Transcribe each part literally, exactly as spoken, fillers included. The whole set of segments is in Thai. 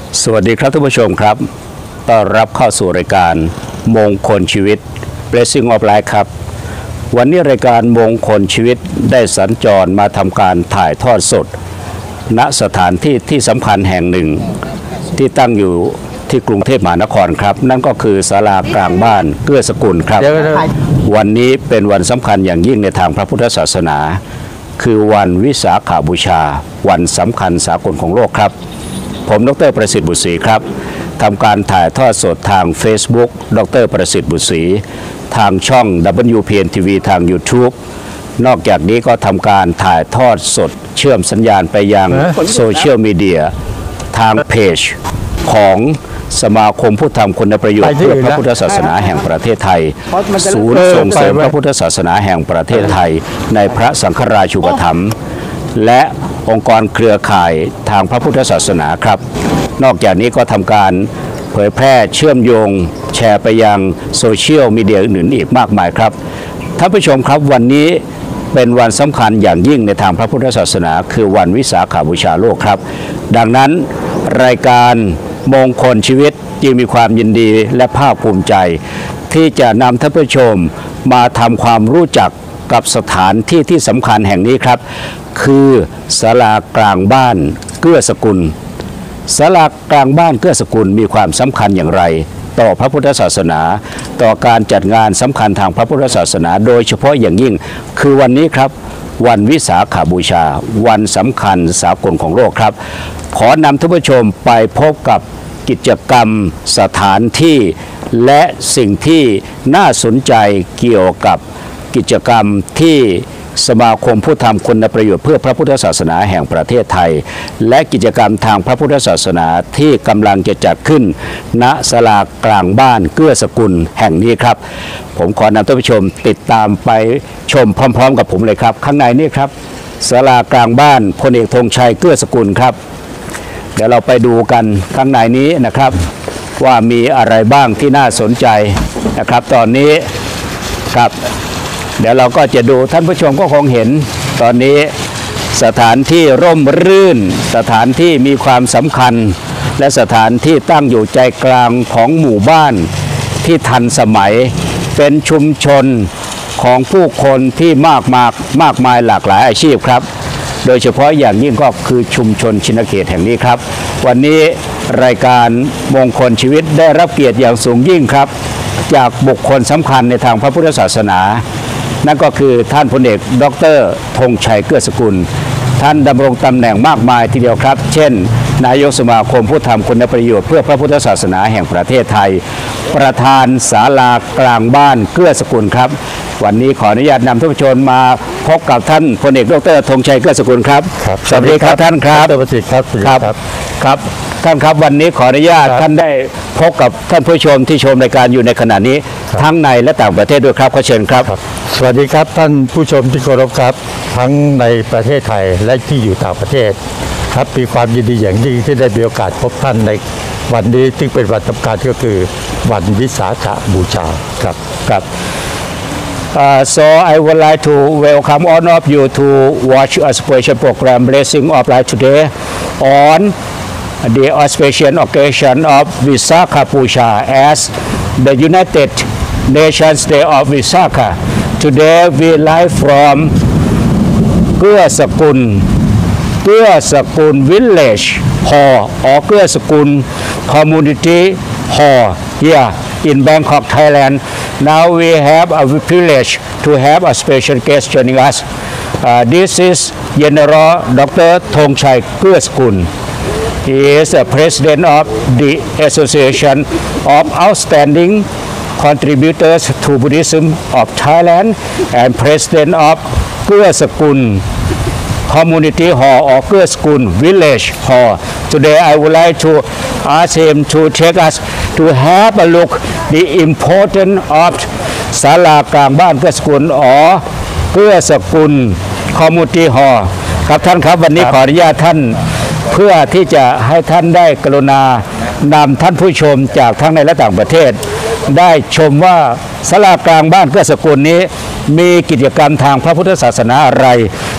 สวัสดีครับท่านผู้ชมครับต้อนรับเข้าสู่รายการมงคลชีวิต Blessing of Life ครับวันนี้รายการมงคลชีวิตได้สัญจรมาทำการถ่ายทอดสดณสถานที่ที่สำคัญแห่งหนึ่งที่ตั้งอยู่ที่กรุงเทพมหานครครับนั่นก็คือศาลากลางบ้านเกื้อสกุลครับวันนี้เป็นวันสำคัญอย่างยิ่งในทางพระพุทธศาสนาคือวันวิสาขบูชาวันสำคัญสากลของโลกครับผมดร.ประสิทธิ์บุตรศรีครับทำการถ่ายทอดสดทาง Facebook ดร.ประสิทธิ์บุตรศรีทางช่อง ดับเบิลยู พี เอ็น ที วี ทาง YouTube นอกจากนี้ก็ทำการถ่ายทอดสดเชื่อมสัญญาณไปยังโซเชียลมีเดียทางเพจของสมาคมผู้ทำคุณประโยชน์เพื่อพระพุทธศาสนาแห่งประเทศไทยศูนย์ส่งเสริมพระพุทธศาสนาแห่งประเทศไทยในพระสังฆราชูปถัมภ์และองค์กรเครือข่ายทางพระพุทธศาสนาครับนอกจากนี้ก็ทำการเผยแพร่เชื่อมโยงแชร์ไปยังโซเชียลมีเดียอื่นๆอีกมากมายครับท่านผู้ชมครับวันนี้เป็นวันสำคัญอย่างยิ่งในทางพระพุทธศาสนาคือวันวิสาขบูชาโลกครับดังนั้นรายการมงคลชีวิตจึงมีความยินดีและภาคภูมิใจที่จะนำท่านผู้ชมมาทำความรู้จักกับสถานที่ที่สำคัญแห่งนี้ครับคือศาลากลางบ้านเกื้อสกุลศาลากลางบ้านเกื้อสกุลมีความสำคัญอย่างไรต่อพระพุทธศาสนาต่อการจัดงานสำคัญทางพระพุทธศาสนาโดยเฉพาะอย่างยิ่งคือวันนี้ครับวันวิสาขบูชาวันสำคัญสากลของโลกครับขอนำท่านผู้ชมไปพบกับกิจกรรมสถานที่และสิ่งที่น่าสนใจเกี่ยวกับกิจกรรมที่สมาคมผู้ทำคุณประโยชน์เพื่อพระพุทธศาสนาแห่งประเทศไทยและกิจกรรมทางพระพุทธศาสนาที่กำลังจะจัดขึ้นณศาลากลางบ้านเกื้อสกุลแห่งนี้ครับผมขอนำท่านผู้ชมติดตามไปชมพร้อมๆกับผมเลยครับข้างในนี่ครับศาลากลางบ้านพลเอกธงชัยเกื้อสกุลครับเดี๋ยวเราไปดูกันข้างในนี้นะครับว่ามีอะไรบ้างที่น่าสนใจนะครับตอนนี้ครับเดี๋ยวเราก็จะดูท่านผู้ชมก็คงเห็นตอนนี้สถานที่ร่มรื่นสถานที่มีความสำคัญและสถานที่ตั้งอยู่ใจกลางของหมู่บ้านที่ทันสมัยเป็นชุมชนของผู้คนที่มากมากมากมายหลากหลายอาชีพครับโดยเฉพาะอย่างยิ่งก็คือชุมชนชินเขตแห่งนี้ครับวันนี้รายการมงคลชีวิตได้รับเกียรติอย่างสูงยิ่งครับจากบุคคลสำคัญในทางพระพุทธศาสนานั่นก็คือท่านพลเอกดร.ธงชัยเกื้อสกุลท่านดำรงตำแหน่งมากมายทีเดียวครับเช่นนายกสมาคมผู้ทำคุณประโยชน์เพื่อพระพุทธศาสนาแห่งประเทศไทยประธานศาลากลางบ้านเกื้อสกุลครับวันนี้ขออนุญาตนำท่านผู้ชมมาพบกับท่านพลเอกดร.ธงชัยเกื้อสกุลครับสวัสดีครับท่านครับดร.ประสิทธิ์ครับครับครับท่านครับวันนี้ขออนุญาตท่านได้พบกับท่านผู้ชมที่ชมรายการอยู่ในขณะนี้ทั้งในและต่างประเทศด้วยครับขอเชิญครับสวัสดีครับท่านผู้ชมที่เคารพครับทั้งในประเทศไทยและที่อยู่ต่างประเทศครับมีความยินดีอย่างยิ่งที่ได้มีโอกาสพบท่านในวันนี้ที่เป็นวันสำคัญก็คือวันวิสาขบูชาครับครับ Uh, so I would like to welcome all of you to watch a special program Blessing of Life today on the auspicious occasion of Visakha Puja as the United Nations Day of Visakha. Today we live from Gur Sakun, Gur Sakun Village Hall or Gur Sakun Community Hall here in Bangkok, Thailand. Now we have a privilege to have a special guest joining us. Uh, this is General Doctor Thongchai Kueskun. He is the president of the Association of Outstanding Contributors to Buddhism of Thailand and president of Kueskun Community Hall or Kueskun Village Hall. Today I would like to ask him to take us to have a look the importance of ศาลากลางบ้านเกื้อสกุล or เกื้อสกุล Community Hall ครับท่านครับวันนี้ขออนุญาตท่านเพื่อที่จะให้ท่านได้กรุณานำท่านผู้ชมจากทั้งในและต่างประเทศได้ชมว่าศาลากลางบ้านเกื้อสกุลนี้มีกิจกรรมทางพระพุทธศาสนาอะไร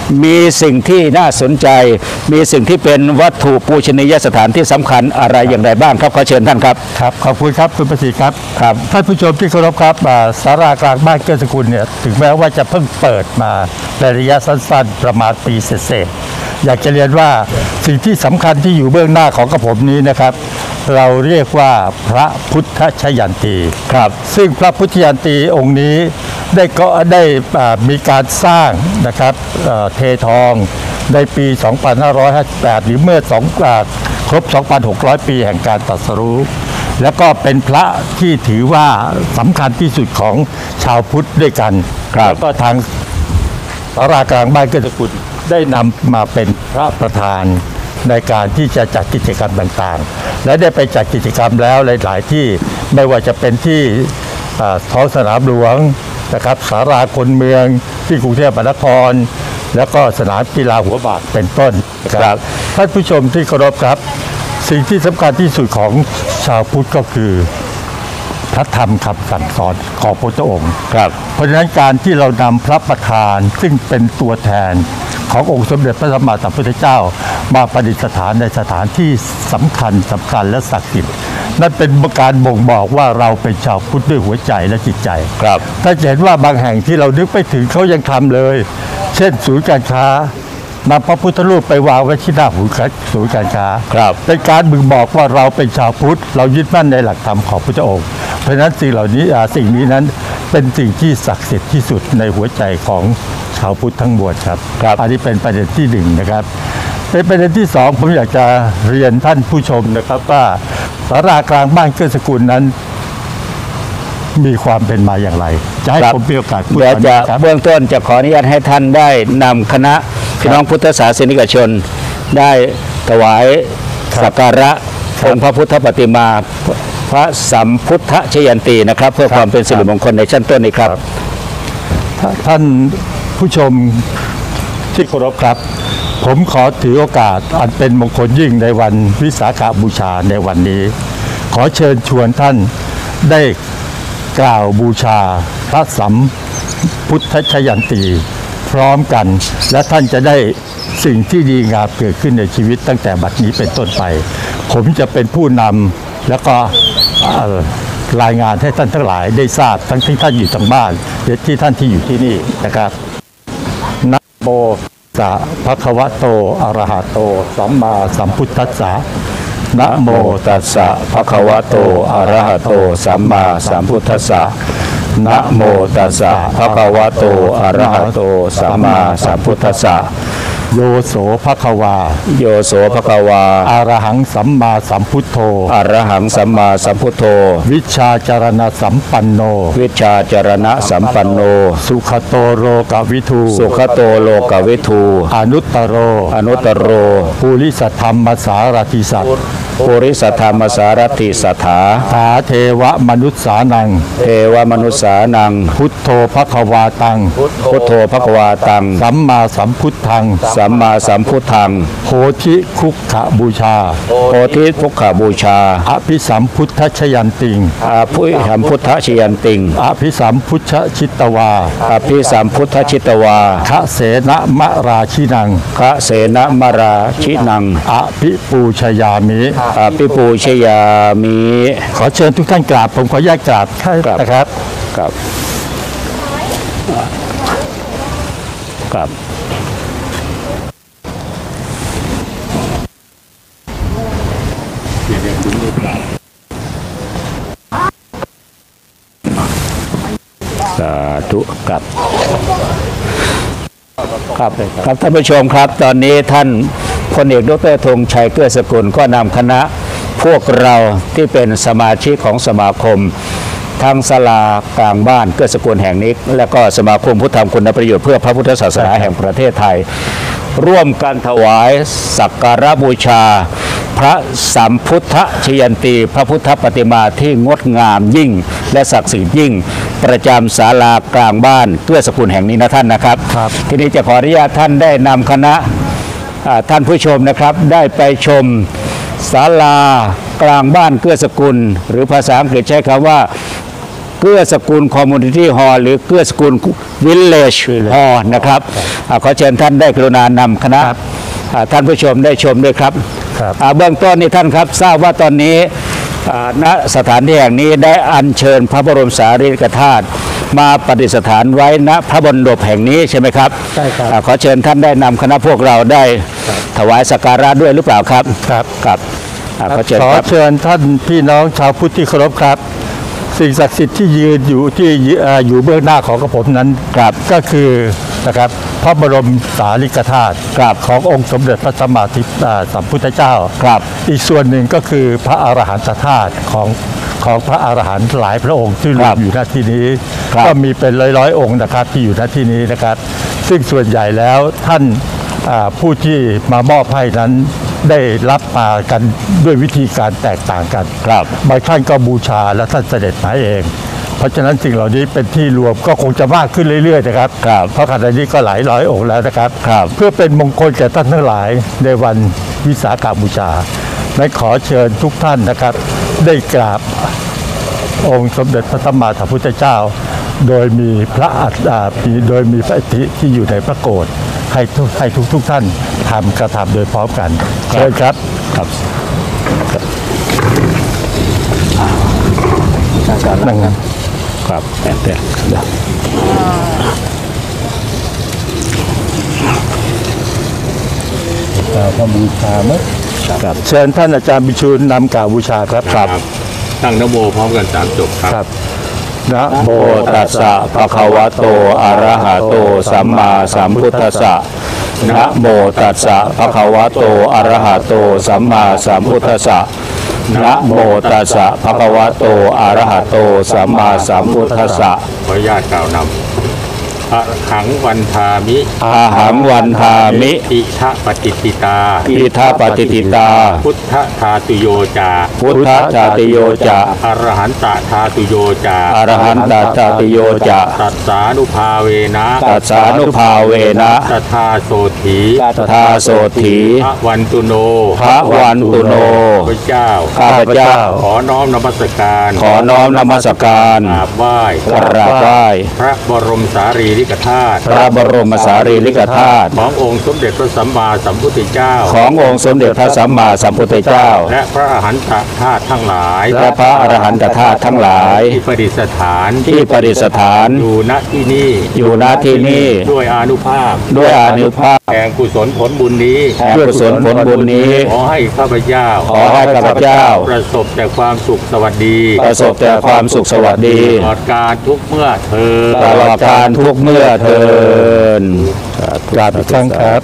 มีสิ่งที่น่าสนใจมีสิ่งที่เป็นวัตถุปูชนียสถานที่สำคัญอะไรอย่างไรบ้างครับขอเชิญท่านครับครับขอบคุณครับคุณประสิทธิ์ครับครับท่านผู้ชมที่เคารพครับศาลากลางบ้านเกื้อสกุลเนี่ยถึงแม้ว่าจะเพิ่งเปิดมาในระยะสั้นๆประมาณปีเศษๆอยากจะเรียนว่าสิ่งที่สำคัญที่อยู่เบื้องหน้าของกระผมนี้นะครับเราเรียกว่าพระพุทธชยันตีครับซึ่งพระพุทธชยันตีองค์นี้ได้ก็ได้มีการสร้างนะครับเททองในปี สองพันห้าร้อยห้าสิบแปด หรือเมื่อสองครบ สองพันหกร้อย ปีแห่งการตรัสรู้แล้วก็เป็นพระที่ถือว่าสำคัญที่สุดของชาวพุทธด้วยกันแล้วก็ทางศาลากลางบ้านเกื้อสกุลได้นำมาเป็นพระประธานในการที่จะจัดกิจกรรมต่างๆและได้ไปจัดกิจกรรมแล้วหลายๆที่ไม่ว่าจะเป็นที่ท้องสนามหลวงนะครับศาลาคนเมืองที่กรุงเทพมหานครแล้วก็สนามกีฬาหัวหมากเป็นต้นครับท่านผู้ชมที่เคารพครับสิ่งที่สำคัญที่สุดของชาวพุทธก็คือพระธรรมคำสั่งสอนของพระพุทธองค์ครับเพราะฉะนั้นการที่เรานำพระประธานซึ่งเป็นตัวแทนขององค์สมเด็จพระสัมมาสัมพุทธเจ้ามาประดิษฐานในสถานที่สำคัญสำคัญและศักดิ์สิทธิ์นั่นเป็นการบ่งบอกว่าเราเป็นชาวพุทธด้วยหัวใจและจิตใจครับถ้าเห็นว่าบางแห่งที่เรานึกไปถึงเขายังทำเลยเช่นศูนย์การค้านำพระพุทธรูปไปวางไว้ที่หน้าศูนย์การค้าเป็นการบ่งบอกว่าเราเป็นชาวพุทธเรายึดมั่นในหลักธรรมของพระพุทธองค์เพราะฉะนั้นสิ่งเหล่านี้สิ่งนี้นั้นเป็นสิ่งที่ศักดิ์สิทธิ์ที่สุดในหัวใจของชาวพุทธทั้งมวลครับอันนี้เป็นประเด็นที่หนึ่งนะครับเป็นประเด็นที่สองผมอยากจะเรียนท่านผู้ชมนะครับว่าศาลากลางบ้านเกื้อสกุลนั้นมีความเป็นมาอย่างไรจะให้ผมมีโอกาสพูดเดี๋ยวจะเบื้องต้นจะขออนุญาตให้ท่านได้นำคณะพี่น้องพุทธศาสนิกชนได้ถวายสักการะองค์พระพุทธปฏิมาพระสัมพุทธชยันตีนะครับเพื่อความเป็นสิริมงคลในชั้นต้นนี้ครับท่านผู้ชมที่เคารพครับผมขอถือโอกาสอันเป็นมงคลยิ่งในวันวิสาขบูชาในวันนี้ขอเชิญชวนท่านได้กล่าวบูชาพระสัมพุทธชยันตีพร้อมกันและท่านจะได้สิ่งที่ดีงามเกิดขึ้นในชีวิตตั้งแต่บัดนี้เป็นต้นไปผมจะเป็นผู้นำแล้วก็รายงานให้ท่านทั้งหลายได้ทราบทั้งที่ท่านอยู่ทางบ้านและที่ท่านที่อยู่ที่นี่นะครับนะโมตัสสะภะคะวะโตอะระหะโตสัมมาสัมพุทธัสสะนะโมตัสสะภะคะวะโตอะระหะโตสัมมาสัมพุทธัสสะนะโมตัสสะภะคะวะโตอะระหะโตสัมมาสัมพุทธัสสะโยโสภควาโยโสภควาอรหังสัมมาสัมพุทโธอรหังสัมมาสัมพุทโธวิชาจารณะสัมปันโนวิชาจารณะสัมปันโนสุขโตโลกวิทูสุขโตโลกวิทูอนุตตโรอนุตตโรภูริสัทธรรมสารติสัตภูริสัทธรรมสารติสัทธาถาเทวมนุษสานังเทวมนุษสานังพุทโธภควาตังพุทโธภควาตังสัมมาสัมพุทธังสัมมาสัมพุทธังโพธิคุกขบูชาโพธิคุกขบูชาอภิสัมพุทธชยันติงอภิสัมพุทธชยันติงอภิสัมพุทธชิตวาอภิสัมพุทธชิตวาคะเสนะมะราชินังคะเสนะมราชินังอภิปูชยามิอภิปูชยามิขอเชิญทุกท่านกราบผมขออนุญาตกราบนะครับครับครับสาธุครับครับครับท่านผู้ชมครับตอนนี้ท่านพลเอกดร.ธงชัยเกื้อสกุลก็นำคณะพวกเราที่เป็นสมาชิกของสมาคมทั้งศาลากลางบ้านเกื้อสกุลแห่งนี้และก็สมาคมพุทธธรรมคุณประโยชน์เพื่อพระพุทธศาสนาแห่งประเทศไทยร่วมกันถวายสักการะบูชาพระสัมพุทธชยันตีพระพุทธปฏิมาที่งดงามยิ่งและศักดิ์สิทธิ์ยิ่งประจำศาลากลางบ้านเกื้อสกุลแห่งนี้นะท่านนะครับทีนี้จะขออนุญาตท่านได้นำคณะท่านผู้ชมนะครับได้ไปชมศาลากลางบ้านเกื้อสกุลหรือภาษาอังกฤษใช้คำว่าเกื้อสกุลคอมมูนิตี้ฮอลล์หรือเกื้อสกุลวิลเลจฮอลล์นะครับขอเชิญท่านได้กรุณานำคณะท่านผู้ชมได้ชมด้วยครับเบื้องต้นนี่ท่านครับทราบว่าตอนนี้ณสถานที่แห่งนี้ได้อัญเชิญพระบรมสารีริกธาตุมาประดิษฐานไว้ณพระบรมดบแห่งนี้ใช่ไหมครับใช่ครับขอเชิญท่านได้นำคณะพวกเราได้ถวายสักการะด้วยหรือเปล่าครับครับครับขอเชิญขอเชิญท่านพี่น้องชาวพุทธที่เคารพครับสิ่งศักดิ์สิทธิ์ที่ยืนอยู่ที่อยู่เบื้องหน้าของกระผมนั้นก็คือนะครับพระบรมสารีริกธาตุขององค์สมเด็จพระสัมมาสัมพุทธเจ้าอีกส่วนหนึ่งก็คือพระอรหันตธาตุของของพระอรหันต์หลายพระองค์ที่รวมอยู่ณที่นี้ก็มีเป็นร้อยๆองค์นะครับที่อยู่ณที่นี้นะครับซึ่งส่วนใหญ่แล้วท่านผู้ที่มามอบให้นั้นได้รับมากันด้วยวิธีการแตกต่างกันครับบางท่านก็บูชาและท่านเสด็จมาเองเพราะฉะนั้นสิ่งเหล่านี้เป็นที่รวมก็คงจะมากขึ้นเรื่อยๆนะครับเพราะขณะนี้ก็หลายร้อยองค์แล้วนะครับเพื่อเป็นมงคลแก่ท่านทั้งหลายในวันวิสาขบูชาและขอเชิญทุกท่านนะครับได้กราบองค์สมเด็จพระสัมมาสัมพุทธเจ้าโดยมีพระอัฐิโดยมีพระอัฐิที่อยู่ในพระโกฐให้ทุกให้ทุกทุกท่านทำกระทำโดยพร้อมกันเชิญครับครับนั่งครับครับแต่แต่พระบูชาไหมครับเชิญท่านอาจารย์บิชูลนำกล่าวบูชาครับครับตั้งนะโมพร้อมกันสามจบครับนะโมตัสสะภะคะวะโตอะระหะโตสัมมาสัมพุทธัสสะนะโมตัสสะภะคะวะโตอะระหะโตสัมมาสัมพุทธัสสะนะโมตัสสะภะคะวะโตอะระหะโตสัมมาสัมพุทธัสสะขออนุญาตกล่าวนำอะหังวันทามิอะหังวันทามิอิทะปฏิติตาอิทะปฏิติตาพุทธทาตุโยจาพุทธทาตุโยจาอรหันตทาตุโยจาอรหันตทาตุโยจาตัสสานุภาเวนะตัสสานุภาเวนะตถาโสถีตถาโสถีพระวันตุโนพระวันตุโนพระเจ้าข้าพเจ้าขอน้อมนมัสการขอน้อมนมัสการกราบไหว้กราบไหว้พระบรมสารีริกธาตุพระบรมสารีริกธาตุขององค์สมเด็จพระสัมมาสัมพุทธเจ้าขององค์สมเด็จพระสัมมาสัมพุทธเจ้าและพระอรหันตธาตุทั้งหลายและพระอรหันตธาตุทั้งหลายที่ประดิษฐานที่ประดิษฐานอยู่ณที่นี้อยู่ณที่นี้ด้วยอานุภาพด้วยอานุภาพแห่งกุศลผลบุญนี้แห่งกุศลผลบุญนี้ขอให้ข้าพเจ้าขอให้ข้าพเจ้าประสบแต่ความสุขสวัสดีประสบแต่ความสุขสวัสดีตลอดกาลทุกเมื่อเธอตลอดกาลทุกเมื่อเธอกราบอีกครั้งครับ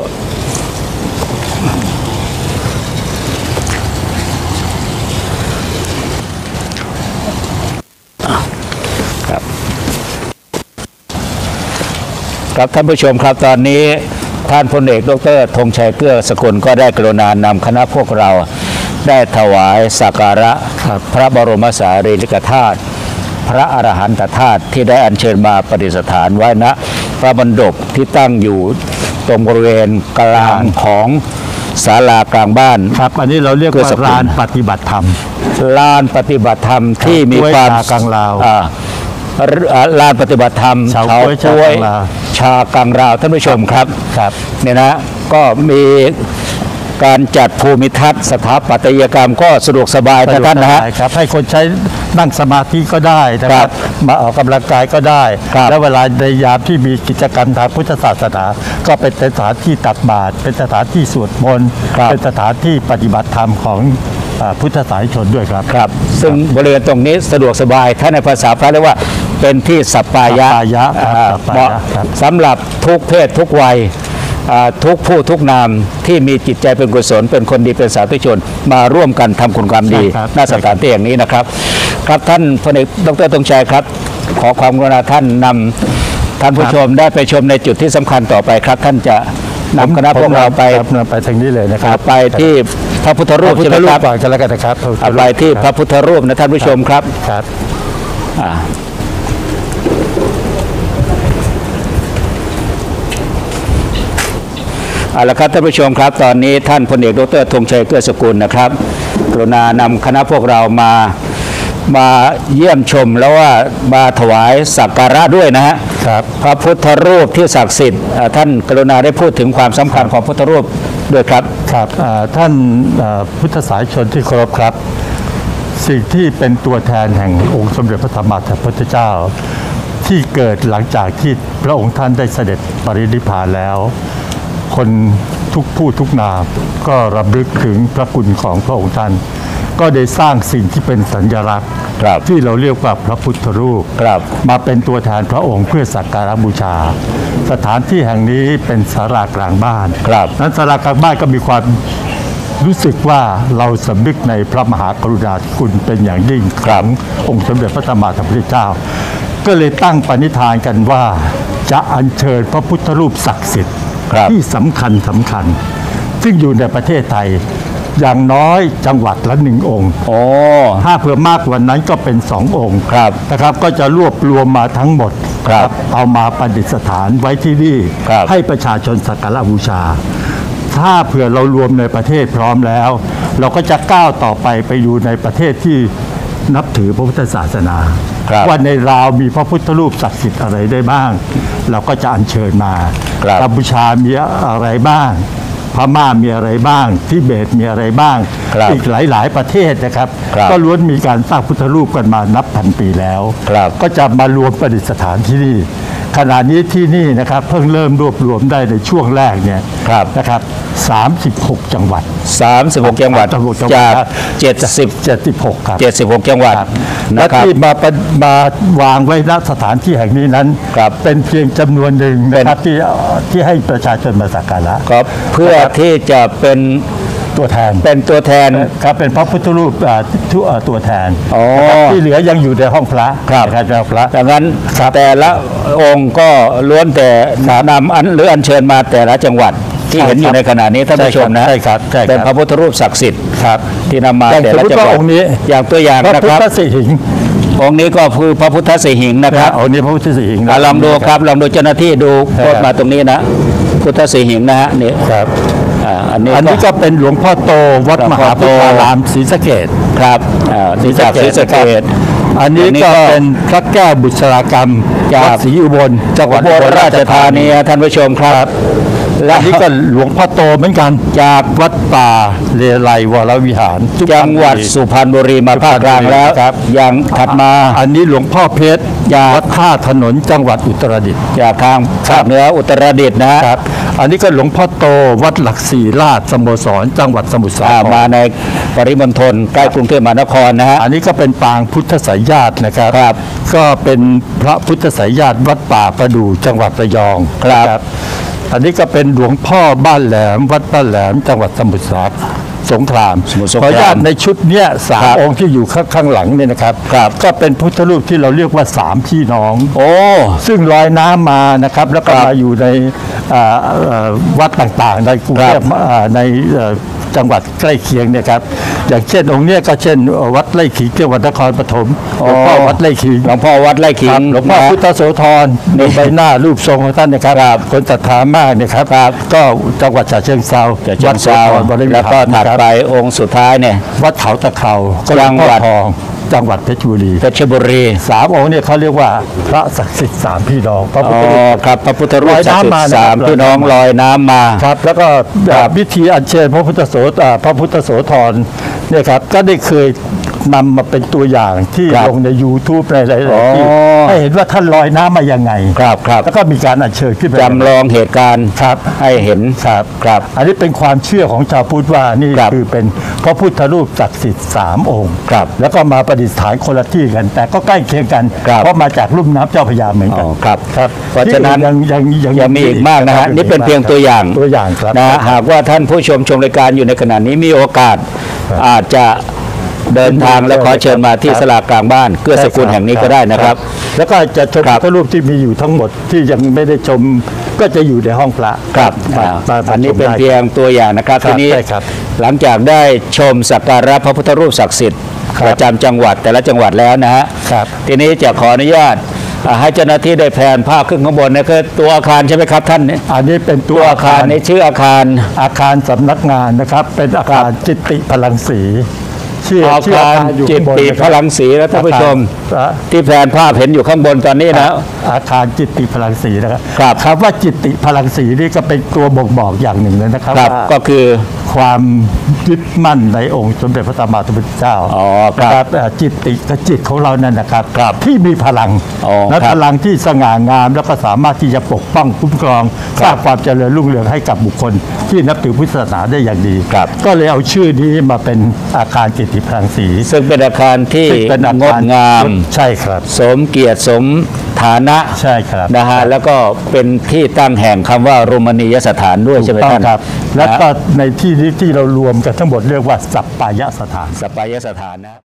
ครับท่านผู้ชมครับตอนนี้ท่านพลเอกดร.ธงชัยเกื้อสกุลก็ได้กรุณานำคณะพวกเราได้ถวายสักการะพระบรมสารีริกธาตุพระอรหันตธาตุที่ได้อัญเชิญมาประดิษฐานไว้ณพระบรรดบที่ตั้งอยู่ตรงบริเวณกลางของศาลากลางบ้านครับอันนี้เราเรียกว่าลานปฏิบัติธรรมลานปฏิบัติธรรมที่มีความกลางลาวลานปฏิบัติธรรมชาวกล้วยชากังราวท่านผู้ชมครับครับเนี่ยนะก็มีการจัดภูมิทัศน์สถาปัตยกรรมก็สะดวกสบายท่านนะฮะครับให้คนใช้นั่งสมาธิก็ได้นะครับมาออกกำลังกายก็ได้และเวลาในยามที่มีกิจกรรมทางพุทธศาสนาก็เป็นสถานที่ตักบาตรเป็นสถานที่สวดมนต์เป็นสถานที่ปฏิบัติธรรมของพุทธศาสนิกชนด้วยครับครับซึ่งบริเวณตรงนี้สะดวกสบายถ้าในภาษาพระเรียกว่าเป็นที่สัปปายะเหมาะสำหรับทุกเพศทุกวัยทุกผู้ทุกนามที่มีจิตใจเป็นกุศลเป็นคนดีเป็นสาธุชนมาร่วมกันทำคุณความดีณสถานที่อย่างนี้นะครับครับท่านพลเอกดร.ธงชัยครับขอความกรุณาท่านนำท่านผู้ชมได้ไปชมในจุดที่สำคัญต่อไปครับท่านจะนำคณะพวกเราไปไปทางนี้เลยนะครับไปที่พระพุทธรูปใช่ไหมครับก่อนกันแล้วกันนะครับไปที่พระพุทธรูปนะท่านผู้ชมครับครับเอาละครับท่านผู้ชมครับตอนนี้ท่านพลเอกดร.ธงชัยเกื้อสกุลนะครับกรุณานำคณะพวกเรามามาเยี่ยมชมแล้วว่ามาถวายสักการะด้วยนะฮะครับพระพุทธรูปที่ศักดิ์สิทธิ์อ่าท่านกรุณาได้พูดถึงความสำคัญของพุทธรูปด้วยครับครับอ่าท่านอ่าพุทธสายชนที่เคารพครับ สิ่งที่เป็นตัวแทนแห่งองค์สมเด็จพระสัมมาสัมพุทธเจ้า ที่เกิดหลังจากที่พระองค์ท่านได้เสด็จปรินิพพานแล้ว คนทุกผู้ทุกนามก็รำลึกถึงพระคุณของพระองค์ท่าน ก็ได้สร้างสิ่งที่เป็นสัญลักษณ์ครับที่เราเรียกว่าพระพุทธรูปครับมาเป็นตัวแทนพระองค์เพื่อสักการะบูชา สถานที่แห่งนี้เป็นศาลากลางบ้านครับนั้นศาลากลางบ้านก็มีความรู้สึกว่าเราสำนึกในพระมหากรุณาธิคุณเป็นอย่างยิ่งขององค์สมเด็จพระสัมมาสัมพุทธเจ้า ก็เลยตั้งปณิธานกันว่าจะอัญเชิญพระพุทธรูปศักดิ์สิทธิ์ครับที่สำคัญสำคัญ ซึ่งอยู่ในประเทศไทยอย่างน้อยจังหวัดละหนึ่งองค์โอ้ถ้าเผื่อมากกว่านั้นก็เป็นสององค์ครับนะครับก็จะรวบรวมมาทั้งหมดครับเอามาประดิษฐานไว้ที่นี่ครับให้ประชาชนสักการะบูชา ถ้าเผื่อเรารวมในประเทศพร้อมแล้ว เราก็จะก้าวต่อไปไปอยู่ในประเทศที่นับถือพระพุทธศาสนาครับว่าในลาวมีพระพุทธรูปศักดิ์สิทธิ์อะไรได้บ้าง เราก็จะอัญเชิญมาครับกัมพูชามีอะไรบ้าง พม่ามีอะไรบ้างทิเบตมีอะไรบ้างครับอีกหลาย ๆ ประเทศนะครับครับก็ล้วนมีการสร้างพุทธรูปกันมานับพันปีแล้วครับก็จะมารวมประดิษฐานที่นี่ ขณะนี้ที่นี่นะครับเพิ่งเริ่มรวบรวมได้ในช่วงแรกเนี่ยครับนะครับสามสิบหกจังหวัดสามสิบหกจังหวัดสามสิบหกจังหวัดจากเจ็ดสิบเจ็ดสิบหกครับเจ็ดสิบหกจังหวัดและนะครับที่มาประมาวางไว้ณสถานที่แห่งนี้นั้นครับเป็นเพียงจำนวนหนึ่งนะครับที่ที่ให้ประชาชนมาสักการะครับเพื่อที่จะเป็นตัวแทนเป็นตัวแทนครับเป็นพระพุทธรูปอ่าทุอ่าตัวแทนอ๋อนะครับที่เหลือยังอยู่ในห้องพระครับนะครับในห้องพระดังนั้นครับแต่ละองค์ก็ล้วนแต่นำอันหรืออัญเชิญมาแต่ละจังหวัดที่ใช่เห็นอยู่ครับในขณะนี้ท่านผู้ชมนะใช่ครับใช่ครับเป็นพระพุทธรูปศักดิ์สิทธิ์ครับที่นำมาอย่างแต่ละสมมุติจังหวัดว่าองค์นี้อย่างตัวอย่างพระนะพุคทรับธสิหิงค์องค์นี้ก็คือพระพุทธสิหิงค์นะนะคครัรับบองค์นี้พระพุทธสิหิงค์นะอ่ะลองดูครับลองดูเจ้าหน้าที่ดูครับโพสต์มาตรงนี้นะพุทธสิหิงค์นะฮะนี่ครับอ่าอันนี้อันนี้ก็เป็นหลวงพ่อโตวัดหลวงมพ่อหาโตพุทธารามศรีสะเกษครับอ่าที่จากศรีสะเกษอันนี้อันนี้ก็ก็เป็นพระแก้วบุษรากรรมจากวัดศรีอุบลจังหวัดอุบลราชธานีท่านผู้ชมครับและอันนี้ก็หลวงพ่อโตเหมือนกันจากวัดป่าเลไลวรวิหารจังหวัดสุพรรณบุรีมาภาคกลางแล้วครับอย่างถัดมาอันนี้หลวงพ่อเพชรจากวัดท่าถนนจังหวัดอุตรดิตถ์จากทางภาคเหนืออุตรดิตถ์นะฮะครับ อันนี้ก็หลวงพ่อโตวัดหลักศรีราชสโมสรจังหวัดสมุทรสาอ่าครมาในปริมณฑลใกล้กรุงเทพมหานครนะฮะอันนี้ก็เป็นปางพุทธไสยญาตินะครับครับก็เป็นพระพุทธไสยญาติวัดป่าประดู่จังหวัดระยองครับนะอันนี้ก็เป็นหลวงพ่อบ้านแหลม วัดบ้านแหลม จังหวัดสมุทรสาครสงครามสมุทรสงขออนุคราญาม ตในชุดเนี้ยสามครับองค์ที่อยู่ข้างข้างหลังเนี่ยนะครับครับก็เป็นพุทธรูปที่เราเรียกว่าสามพี่น้องโอ้ซึ่งลอยน้ำมานะครับ แล้วก็ครับมาอยู่ในอ่าเอ่อวัดต่างๆ ในกรุงเทพครับอ่าในเอ่อจังหวัดใกล้เคียงเนี่ยครับอย่างเช่นองค์เนี้ยก็เช่นวัดไร่ขิงจังหวัดนครปฐมหลวงพ่อวัดไร่ขิงหลวงพ่อวัดไร่ขิครังบหลวงพ่อนะฮะพุทธโสธรในใบหน้ารูปทรงของท่านนะครับคนศรัทธามากเนี่ยครับก็จังหวัดฉะเชิงเทราจะเชิญเซาวัดโสธรบริวิหารแล้วก็ถัดนะครับไปองค์สุดท้ายเนี่ยวัดเขาตะเขาก็จังหวัดลวพ่อทองจังหวัดเพชรบุรีเพชรบุรีสามองค์เนี่ยเขาเรียกว่าพระศักดิ์สิทธิ์สามพี่น้องพระพุอ๋ทอธรูปครับพระพุทธรูลปอยศักดิ์สิทน้ำมาธิ์นะครับสามพี่น้องลอยน้ำมาครับแล้วก็ครับวิธีอัญเชิญพระพุทธโสอ่าพระพุทธโสธรเนี่ยครับก็ได้เคยนำมาเป็นตัวอย่างที่ครับลงใน YouTube ในหลายอ๋อๆที่ให้เห็นว่าท่านลอยน้ำมายังไงครับครับแล้วก็มีการอัญเชิญขึ้นไปจำลองเหตุการณ์ครับให้เห็นครับครับอันนี้เป็นความเชื่อของชาวพุทธว่านี่ครับคือเป็นพระพุทธรูปศักดิ์สิทธิ์สามองค์ครับแล้วก็มาประดิษฐานคนละที่กัน แต่ก็ใกล้เคียงกันครับเพราะมาจากลุ่มน้ำเจ้าพระยาเหมือนกัอ๋นอครับครับเพราะฉะนั้นที่อื่ยังยังยังมีอีกมากนะฮะครับนี่เป็นเพียงตัวอย่างตัวอย่างครับนะฮะหากว่าท่านผู้ชมชมรายการอยู่ในขณะนี้มีโอกาสครับอาจจะเดินทางและขอเชิญมาที่ครับสลากกลางบ้านเกื้อสกุลแห่งนี้ก็ได้นะครับแล้วก็จะชมครัพบระรูปที่มีอยู่ทั้งหมดที่ยังไม่ได้ชมก็จะอยู่ในห้องพระครับมาอ่ามามาอันนี้ชมเป็นได้เพียงตัวอย่างนะครับครับทีนี้ใช่ครับหลังจากได้ชมสักการะพระพุทธรูปศักดิ์สิทธิ์ครับประจำจังหวัดแต่ละจังหวัดแล้วนะฮะครับทีนี้จะขออนุญาตอ่าให้เจ้าหน้าที่ได้แผนภาพขึ้นข้างบนนะคือตัวอาคารใช่ไหมครับท่านเนี่ยอันนี้เป็นตัตัว วอาคารนี้ชื่ออาคารอาคารสำนักงานนะครับ เป็นอาคารจิตติพลังศรีชื่ออาชื่อคาอาร คารอยู่จิตข้างบนตินะพครับลังศรีแล้วท่านผู้ชมอ่าที่แผนภาพเห็นอยู่ข้างบนตอนนี้นะอาคารจิตติพลังศรีนะครับครับคำว่าจิตติพลังศรีนี่ก็เป็นตัวบ่งบอกอย่างหนึ่งเลยนะครับครับว่าก็คือความยึดมั่นในองค์สมเด็จพระสัมมาสัมพุทธเจ้าอ๋อครับนะครับเอ่อจิตติกับจิตของเรานั่นนะครับครับที่มีพลังอ๋อและครับพลังที่สง่างามแล้วก็สามารถที่จะปกป้องคุ้มครองสร้างความเจริญรุ่งเรืองให้กับบุคคล ที่นับถือพุทธศาสนาได้อย่างดีครับก็เลยเอาชื่อนี้มาเป็นอาคารจิตติพลังศรีซึ่งเป็นอาคารที่ซึ่งเป็นอางดคารงามใช่ครับสมเกียรติสมฐานะใช่ครับนะฮะแล้วก็เป็นที่ตั้งแห่งคำว่าโรมานียสถานด้วยใช่ไหมถูกต้อท่าง นครับ แล้วก็นะในที่นี้ที่เรารวมกันทั้งหมดเรียกว่าสัปปายสถานสปายสถานนะ